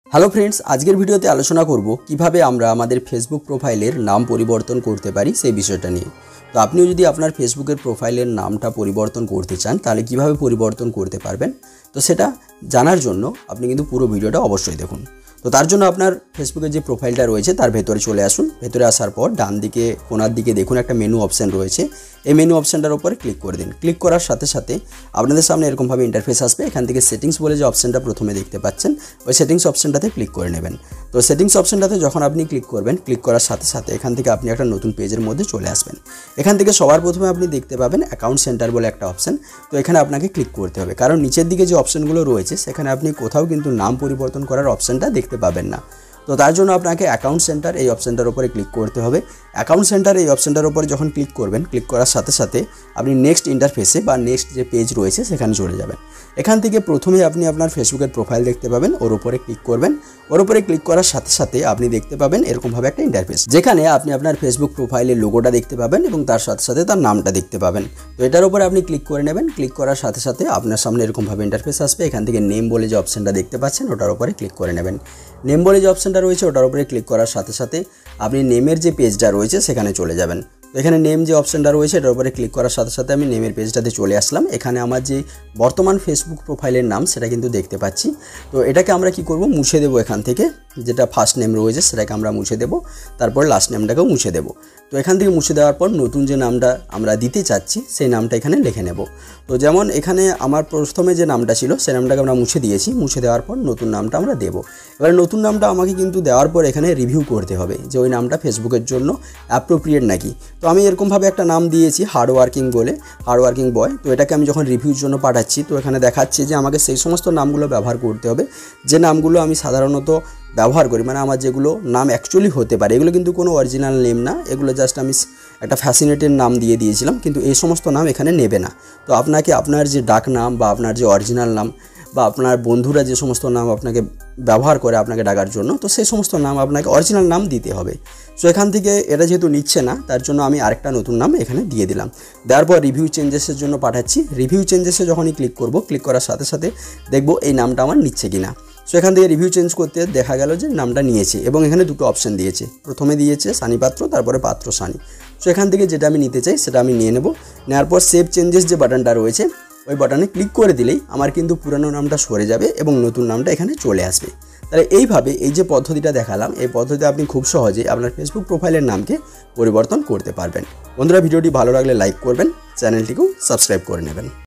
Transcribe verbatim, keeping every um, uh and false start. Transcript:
Hello friends, আজকের ভিডিওতে আলোচনা করব কিভাবে আমরা আমাদের ফেসবুক প্রোফাইলের নাম পরিবর্তন করতে পারি সেই বিষয়টা নিয়ে। তো আপনিও যদি আপনার ফেসবুকের প্রোফাইলের নামটা পরিবর্তন করতে চান তাহলে কিভাবে পরিবর্তন করতে পারবেন, তো সেটা জানার জন্য আপনি কিন্তু পুরো ভিডিওটা অবশ্যই দেখুন। তো তার জন্য আপনার ফেসবুকের যে প্রোফাইলটা রয়েছে তার ভেতরে চলে আসুন। ভেতরে আসার পর ডান দিকে কোণার দিকে দেখুন একটা মেনু অপশান রয়েছে। এই মেনু অপশানটার উপরে ক্লিক করে দিন। ক্লিক করার সাথে সাথে আপনাদের সামনে এরকমভাবে ইন্টারফেস আসবে। এখান থেকে সেটিংস বলে যে অপশানটা প্রথমে দেখতে পাচ্ছেন, ওই সেটিংস অপশানটাতে ক্লিক করে নেবেন। তো সেটিংস অপশানটাতে যখন আপনি ক্লিক করবেন, ক্লিক করার সাথে সাথে এখান থেকে আপনি একটা নতুন পেজের মধ্যে চলে আসবেন। এখান থেকে সবার প্রথমে আপনি দেখতে পাবেন অ্যাকাউন্ট সেন্টার বলে একটা অপশান। তো এখানে আপনাকে ক্লিক করতে হবে, কারণ নিচের দিকে যে অপশানগুলো রয়েছে সেখানে আপনি কোথাও কিন্তু নাম পরিবর্তন করার অপশানটা দেখতে পাবেন না। তো তার জন্য আপনাকে অ্যাকাউন্ট সেন্টার এই অপশানটার উপরে ক্লিক করতে হবে। অ্যাকাউন্ট সেন্টার এই অপশানটার উপরে যখন ক্লিক করবেন, ক্লিক করার সাথে সাথে আপনি নেক্সট ইন্টারফেসে বা নেক্সট যে পেজ রয়েছে সেখানে চলে যাবেন। এখান থেকে প্রথমে আপনি আপনার ফেসবুকের প্রোফাইল দেখতে পাবেন, ওর উপরে ক্লিক করবেন। ওর উপরে ক্লিক করার সাথে সাথে আপনি দেখতে পাবেন এরকমভাবে একটা ইন্টারফেস, যেখানে আপনি আপনার ফেসবুক প্রোফাইলের লোগোটা দেখতে পাবেন এবং তার সাথে সাথে তার নামটা দেখতে পাবেন। তো এটার উপরে আপনি ক্লিক করে নেবেন। ক্লিক করার সাথে সাথে আপনার সামনে এরকমভাবে ইন্টারফেস আসবে। এখান থেকে নেম বলে যে অপশানটা দেখতে পাচ্ছেন ওটার উপরে ক্লিক করে নেবেন। নেম বলে যে অপশানটা রয়েছে ওটার উপরে ক্লিক করার সাথে সাথে আপনি নেমের যে পেজটা রয়েছে সেখানে চলে যাবেন। তো এখানে নেম যে অপশানটা রয়েছে এটার উপরে ক্লিক করার সাথে সাথে আমি নেমের পেজটাতে চলে আসলাম। এখানে আমার যে বর্তমান ফেসবুক প্রোফাইলের নাম সেটা কিন্তু দেখতে পাচ্ছি। তো এটাকে আমরা কি করব, মুছে দেবো। এখান থেকে যেটা ফার্স্ট নেম রয়েছে সেটাকে আমরা মুছে দেব, তারপর লাস্ট নেমটাকেও মুছে দেব। তো এখান থেকে মুছে দেওয়ার পর নতুন যে নামটা আমরা দিতে চাচ্ছি সেই নামটা এখানে লিখে নেব। তো যেমন এখানে আমার প্রথমে যে নামটা ছিল সেই নামটাকে আমরা মুছে দিয়েছি। মুছে দেওয়ার পর নতুন নামটা আমরা দেব। এবার নতুন নামটা আমাকে কিন্তু দেওয়ার পর এখানে রিভিউ করতে হবে যে ওই নামটা ফেসবুকের জন্য অ্যাপ্রোপ্রিয়েট নাকি। তো আমি এরকমভাবে একটা নাম দিয়েছি হার্ড ওয়ার্কিং বলে, হার্ড ওয়ার্কিং বয়। তো এটাকে আমি যখন রিভিউর জন্য পাঠাচ্ছি তো এখানে দেখাচ্ছে যে আমাকে সেই সমস্ত নামগুলো ব্যবহার করতে হবে যে নামগুলো আমি সাধারণত ব্যবহার করি, মানে আমার যেগুলো নাম অ্যাকচুয়ালি হতে পারে। এগুলো কিন্তু কোনো অরিজিনাল নেম না, এগুলো জাস্ট আমি একটা ফ্যাসিনেটেড নাম দিয়ে দিয়েছিলাম, কিন্তু এই সমস্ত নাম এখানে নেবে না। তো আপনাকে আপনার যে ডাক নাম বা আপনার যে অরিজিনাল নাম বা আপনার বন্ধুরা যে সমস্ত নাম আপনাকে ব্যবহার করে আপনাকে ডাকার জন্য, তো সেই সমস্ত নাম আপনাকে অরিজিনাল নাম দিতে হবে। সো এখান থেকে এটা যেহেতু নিচ্ছে না তার জন্য আমি আরেকটা নতুন নাম এখানে দিয়ে দিলাম। দেওয়ার পর রিভিউ চেঞ্জেসের জন্য পাঠাচ্ছি। রিভিউ চেঞ্জেসে যখনই ক্লিক করব, ক্লিক করার সাথে সাথে দেখব এই নামটা আমার নিচ্ছে কিনা। সো এখান থেকে রিভিউ চেঞ্জ করতে দেখা গেল যে নামটা নিয়েছে এবং এখানে দুটো অপশান দিয়েছে। প্রথমে দিয়েছে সানি পাত্র, তারপরে পাত্র সানি। সো এখান থেকে যেটা আমি নিতে চাই সেটা আমি নিয়ে নেব। নেওয়ার পর সেভ চেঞ্জেস যে বাটনটা রয়েছে ওই বাটনে ক্লিক করে দিলেই আমার কিন্তু পুরানো নামটা সরে যাবে এবং নতুন নামটা এখানে চলে আসবে। তাহলে এইভাবে এই যে পদ্ধতিটা দেখালাম, এই পদ্ধতিতে আপনি খুব সহজে আপনার ফেসবুক প্রোফাইলের নামকে পরিবর্তন করতে পারবেন। বন্ধুরা, ভিডিওটি ভালো লাগলে লাইক করবেন, চ্যানেলটিকেও সাবস্ক্রাইব করে নেবেন।